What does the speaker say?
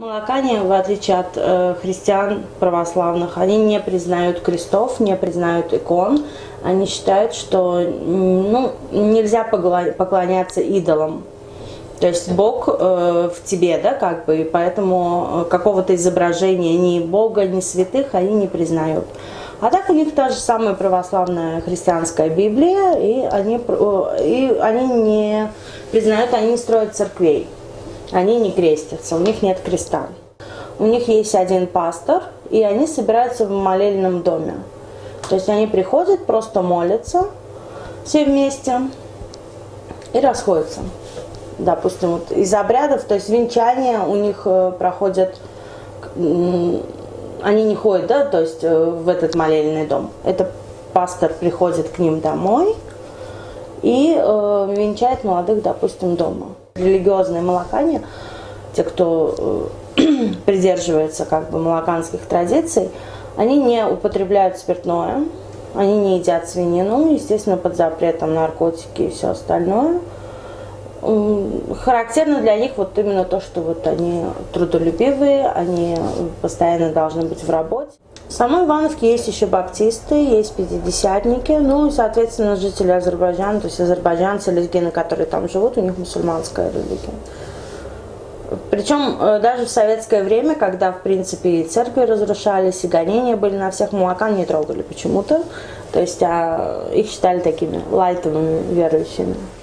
Молокане, в отличие от христиан православных, они не признают крестов, не признают икон. Они считают, что нельзя поклоняться идолам. То есть Бог в тебе, да, как бы, и поэтому какого-то изображения ни Бога, ни святых они не признают. А так у них та же самая православная христианская Библия, и они не признают, они не строят церквей. Они не крестятся, у них нет креста. У них есть один пастор, и они собираются в молельном доме. То есть они приходят, просто молятся все вместе и расходятся. Допустим, вот из обрядов, то есть венчания у них проходят, они не ходят, да, то есть в этот молельный дом. Это пастор приходит к ним домой и венчает молодых, допустим, дома. Религиозные молокане, те, кто придерживается как бы молоканских традиций, они не употребляют спиртное, они не едят свинину, естественно, под запретом наркотики и все остальное. Характерно для них вот именно то, что вот они трудолюбивые, они постоянно должны быть в работе. В самой Ивановке есть еще баптисты, есть пятидесятники, ну и, соответственно, жители Азербайджана, то есть азербайджанцы, лезгины, которые там живут, у них мусульманская религия. Причем даже в советское время, когда, в принципе, и церкви разрушались, и гонения были на всех, молокан не трогали почему-то. То есть их считали такими лайтовыми верующими.